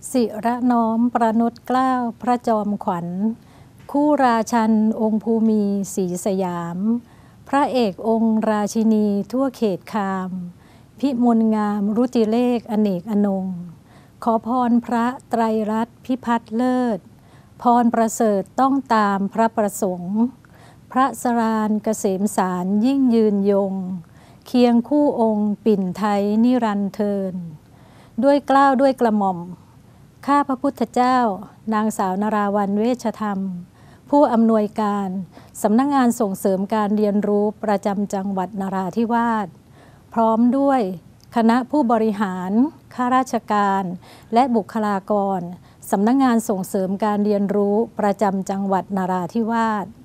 ศิระน้อมประนดเกล้าพระจอมขวัญคู่ราชันองค์ภูมิศรีสยามพระเอกองค์ราชินีทั่วเขตคามพิมลงามรุจิเลขอเนกอนงขอพรพระไตรรัตน์พิพัฒน์เลิศพรประเสริฐต้องตามพระประสงค์พระสราญเกษมสารยิ่งยืนยงเคียงคู่องค์ปิ่นไทยนิรันดร์เทินด้วยเกล้าด้วยกระหม่อมข้าพระพุทธเจ้านางสาวนราวัลย์เวชธรรมผู้อำนวยการสำนักงานส่งเสริมการเรียนรู้ประจำจังหวัดนราธิวาสพร้อมด้วยคณะผู้บริหารข้าราชการและบุคลากรสำนักงานส่งเสริมการเรียนรู้ประจำจังหวัดนราธิวาส